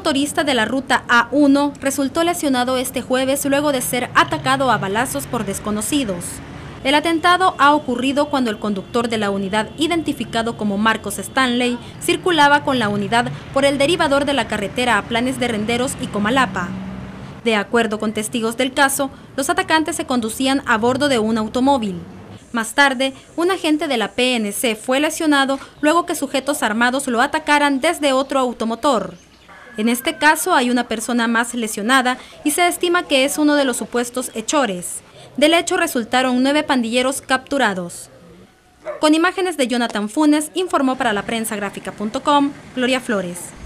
motorista de la ruta A1 resultó lesionado este jueves luego de ser atacado a balazos por desconocidos. El atentado ha ocurrido cuando el conductor de la unidad, identificado como Marcos Stanley, circulaba con la unidad por el derivador de la carretera a Planes de Renderos y Comalapa. De acuerdo con testigos del caso, los atacantes se conducían a bordo de un automóvil. Más tarde, un agente de la PNC fue lesionado luego que sujetos armados lo atacaran desde otro automotor. En este caso hay una persona más lesionada y se estima que es uno de los supuestos hechores. Del hecho resultaron 9 pandilleros capturados. Con imágenes de Jonathan Funes, informó para laprensagráfica.com, Gloria Flores.